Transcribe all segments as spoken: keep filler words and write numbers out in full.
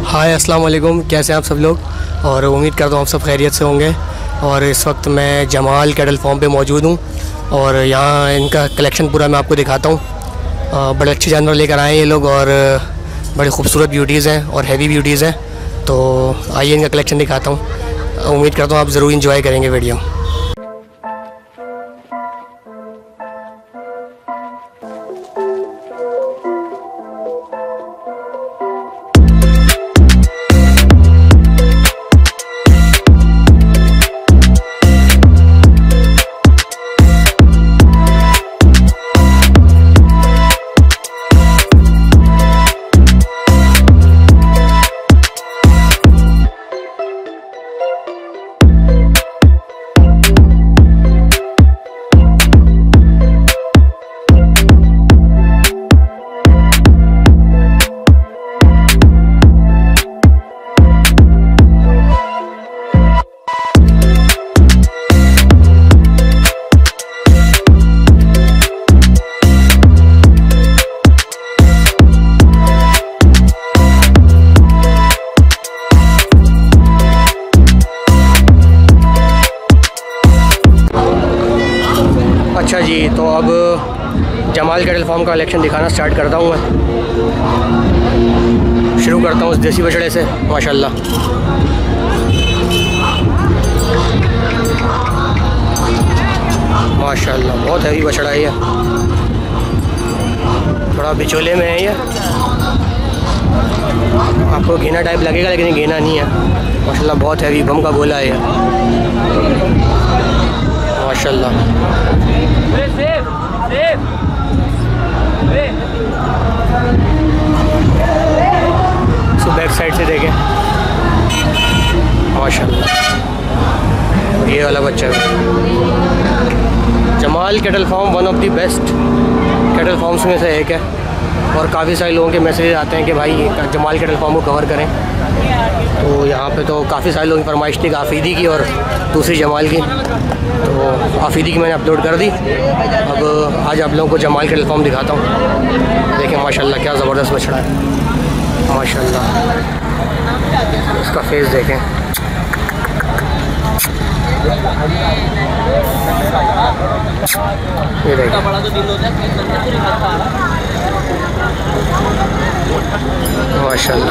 हाय अस्सलाम वालेकुम, कैसे हैं आप सब लोग। और उम्मीद करता हूँ आप सब खैरियत से होंगे। और इस वक्त मैं जमाल कैटल फार्म पे मौजूद हूँ और यहाँ इनका कलेक्शन पूरा मैं आपको दिखाता हूँ। बड़े अच्छे जानवर लेकर आए हैं ये लोग और बड़े खूबसूरत ब्यूटीज़ हैं और हैवी ब्यूटीज़ हैं। तो आइए इनका कलेक्शन दिखाता हूँ। उम्मीद करता हूँ आप ज़रूर इंजॉय करेंगे वीडियो। अच्छा जी, तो अब जमाल कैटल फार्म का कलेक्शन दिखाना स्टार्ट करता हूँ मैं। शुरू करता हूँ उस देसी बछड़े से। माशाल्लाह माशाल्लाह बहुत हैवी बछड़ा है ये, थोड़ा बिचोले में है ये। आपको घेना टाइप लगेगा लेकिन घेना नहीं है। माशाल्लाह बहुत हैवी बम का गोला है ये माशाल्लाह। सो बैक साइड से देखें माशाल्लाह, ये वाला बच्चा है। Jamal cattle farm one of the best cattle farms में से एक है और काफ़ी सारे लोगों के मैसेज आते हैं कि भाई जमाल कैटल फार्म को कवर करें। तो यहाँ पे तो काफ़ी सारे लोगों की फरमाइश थी आफीदी की और दूसरी जमाल की, तो आफीदी की मैंने अपलोड कर दी। अब आज आप लोगों को जमाल कैटल फार्म दिखाता हूँ। देखें माशाल्लाह क्या ज़बरदस्त बछड़ा है माशाल्लाह। इसका फेस देखें, ये देखें माशाल्लाह।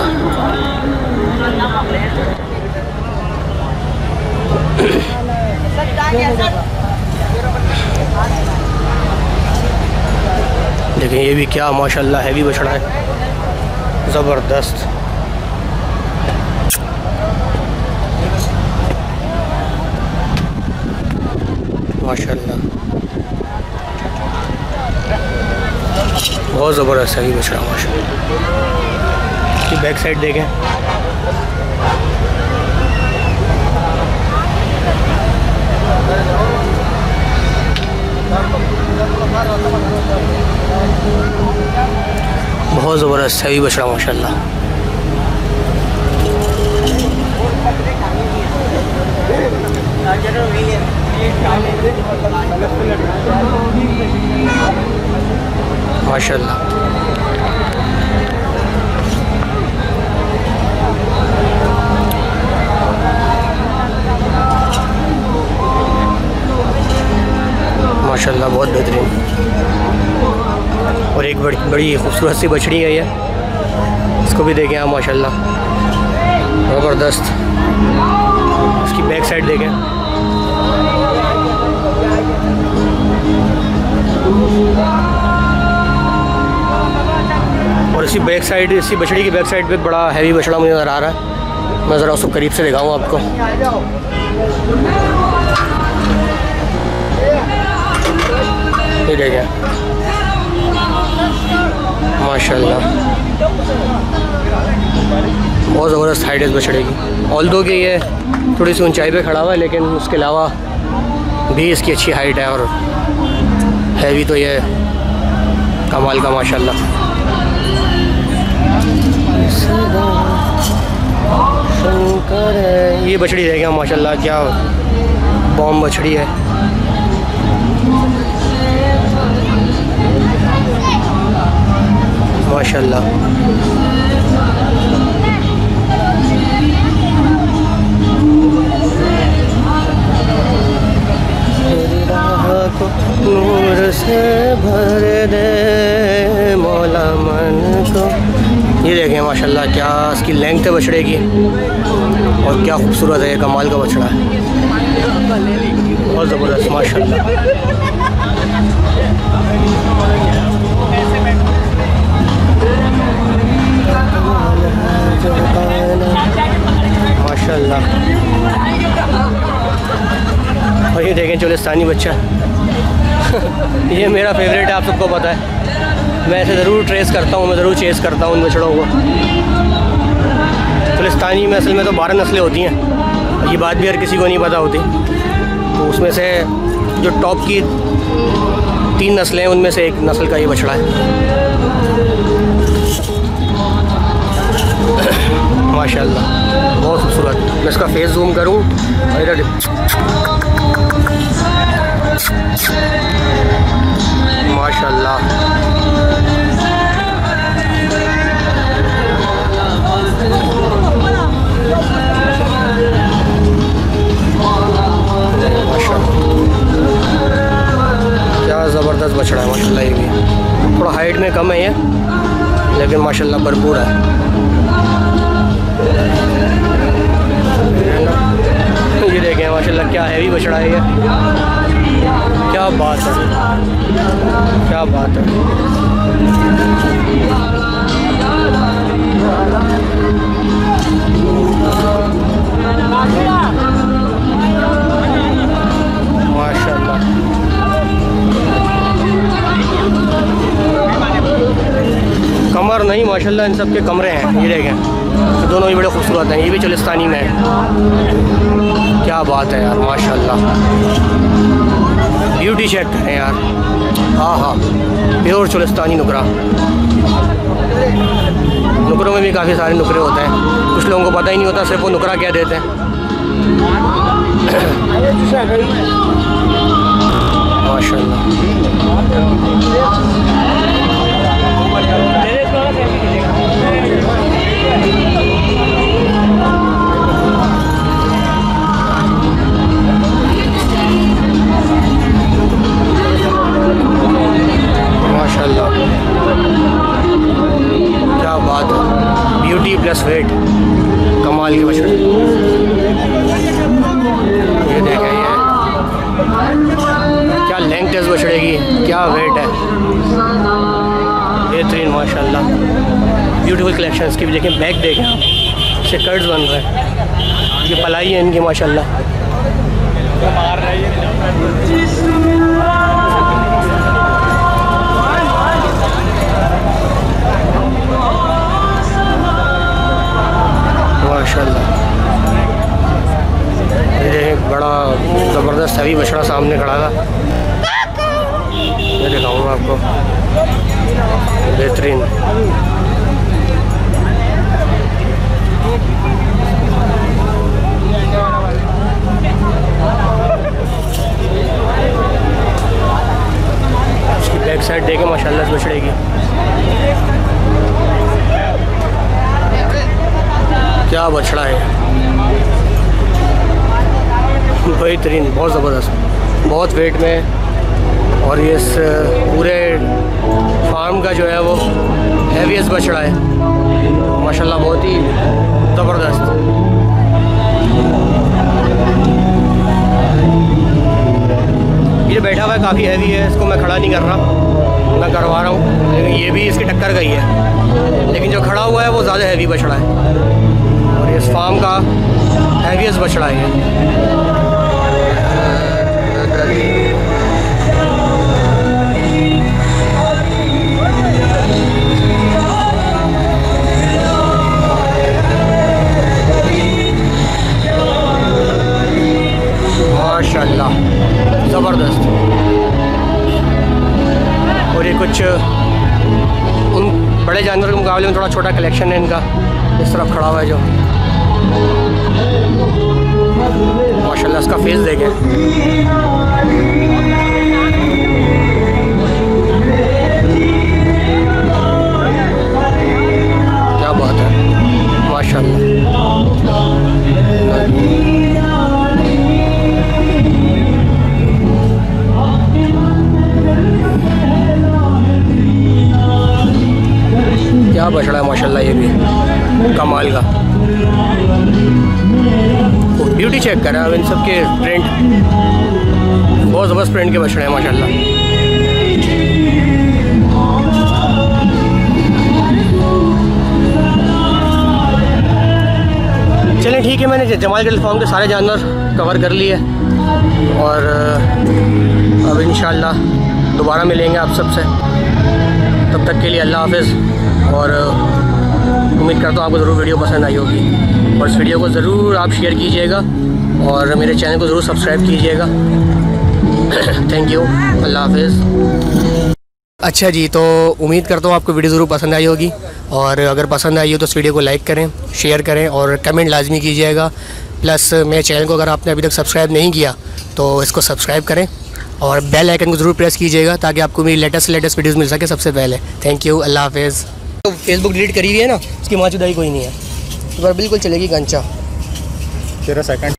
देखिए ये भी क्या माशाल्लाह हैवी बछड़ा है, ज़बरदस्त। माशाल्लाह बहुत ज़बरदस्त हैवी बछड़ा माशाल्लाह। इसकी बैक साइड देखें, बहुत ज़बरदस्त हैवी बछड़ा माशाल्लाह। माशाल्लाह माशाल्लाह बहुत बेहतरीन। और एक बड़ी बड़ी खूबसूरत सी बछड़ी है ये, इसको भी देखें आप माशाल्लाह ज़बरदस्त। इसकी बैक साइड देखें, और इसी बैक साइड इसी बछड़ी की बैक साइड पे बड़ा हैवी बछड़ा मुझे नज़र आ रहा है। मैं ज़रा उसको करीब से दिखाऊँ आपको। ये देखें माशाल्लाह बहुत ज़बरदस्त हाइट है इस बछड़े की। ऑल दो कि ये थोड़ी सी ऊंचाई पे खड़ा हुआ है लेकिन उसके अलावा भी इसकी अच्छी हाइट है और हैवी तो ये कमाल का माशाल्लाह। ये बछड़ी देखें माशाल्लाह क्या बॉम्ब बछड़ी है। माशाल्लाह नूर से भर दे मौला मन को। ये देखें माशाल्लाह क्या इसकी लेंथ है बछड़े की, और क्या खूबसूरत है, कमाल का बछड़ा है, बहुत ज़बरदस्त माशाल्लाह। माशाल्लाह। और ये देखें चोलिस्तानी बच्चा ये मेरा फेवरेट है, आप सबको पता है। मैं ऐसे ज़रूर ट्रेस करता हूँ, मैं ज़रूर चेस करता हूँ उन बछड़ों को। चोलिस्तानी में असल में तो बारह नस्लें होती हैं, ये बात भी हर किसी को नहीं पता होती। तो उसमें से जो टॉप की तीन नस्लें हैं उनमें से एक नस्ल का ये बछड़ा है माशाल्लाह, बहुत खूबसूरत। मैं इसका फेस जूम करूँ, इधर माशाल्लाह। क्या ज़बरदस्त बछड़ा है माशाल्लाह। ये भी थोड़ा हाइट में कम है ये, लेकिन माशाल्लाह भरपूर है। ये देखें माशाल्लाह क्या हैवी बछड़ा है ये, क्या बात है, क्या बात है। माशाल्लाह कमर नहीं माशाल्लाह इन सब के कमरे हैं। ये देखें तो दोनों ही बड़े खूबसूरत हैं। ये भी चोलिस्तानी में है, क्या बात है यार माशाल्लाह। ब्यूटी चेक करें यार, हाँ हाँ प्योर चोलिस्तानी नुकरा। नुकरों में भी काफ़ी सारे नुकरे होते हैं, कुछ लोगों को पता ही नहीं होता सिर्फ वो नुकरा क्या देते हैं। माशाल्लाह माशाल्लाह क्या बात है, ब्यूटी प्लस वेट, कमाल के बछड़े। ये देखें ये क्या लेंथ है इस बछड़े की, क्या वेट है, बेहतरीन माशाल्लाह। ब्यूटीफुल कलेक्शन इसकी भी देखें, बैक देखें आप, इससे कर्ड्स बन रहे हैं, ये पलाई है इनकी माशाल्लाह। माशाल्लाह ये देखें बड़ा ज़बरदस्त हैवी बछड़ा सामने खड़ा था, मैं दिखाऊंगा आपको, बेहतरीन। इसकी बैक साइड देखें माशाल्लाह इस बछड़े की, क्या बछड़ा है, बेहतरीन, बहुत ज़बरदस्त, बहुत वेट में। और ये इस पूरे फार्म का जो है वो हैवीएस्ट बछड़ा है माशाल्लाह, बहुत ही ज़बरदस्त। ये बैठा हुआ है काफ़ी हैवी है, इसको मैं खड़ा नहीं कर रहा, मैं करवा रहा हूँ, लेकिन ये भी इसकी टक्कर का ही है, लेकिन जो खड़ा हुआ है वो ज़्यादा हैवी बछड़ा है। और इस फार्म का हैवीएस्ट बछड़ा है ये। माशाल्लाह ज़बरदस्त। और ये कुछ उन बड़े जानवर के मुकाबले में थोड़ा छोटा कलेक्शन है इनका, इस तरफ खड़ा हुआ है जो, माशाल्लाह इसका फेस देखें, क्या बात है माशाल्लाह। क्या बछड़ा है माशाल्लाह, ये भी कमाल का। ब्यूटी चेक करा अब इन सब के प्रिंट, बहुत ज़बरदस्त प्रिंट के बछड़े हैं माशाल्लाह। चलें ठीक है, मैंने जमाल कैटल फार्म के सारे जानवर कवर कर लिए और अब इंशाल्लाह दोबारा मिलेंगे आप सबसे। तब तक के लिए अल्लाह हाफ़िज़। और उम्मीद करता हूँ आपको ज़रूर वीडियो पसंद आई होगी और इस वीडियो को ज़रूर आप शेयर कीजिएगा और मेरे चैनल को ज़रूर सब्सक्राइब कीजिएगा। थैंक यू, अल्लाह हाफ़िज़। अच्छा जी, तो उम्मीद करता हूँ आपको वीडियो ज़रूर पसंद आई होगी और अगर पसंद आई हो तो इस वीडियो को लाइक करें, शेयर करें और कमेंट लाजमी कीजिएगा। प्लस मेरे चैनल को अगर आपने अभी तक सब्सक्राइब नहीं किया तो इसको सब्सक्राइब करें और बेल आइकन को ज़रूर प्रेस कीजिएगा ताकि आपको मेरी लेटेस्ट लेटेस्ट वीडियोस मिल सके सबसे पहले। थैंक यू, अल्लाह हाफ़िज़। तो फेसबुक डिलीट करी हुई है ना, उसकी माँ चुदाई कोई नहीं है, इस बार बिल्कुल चलेगी कंचा। तेरह सेकंड